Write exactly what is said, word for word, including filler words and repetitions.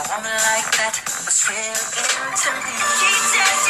woman like that was real into me. She just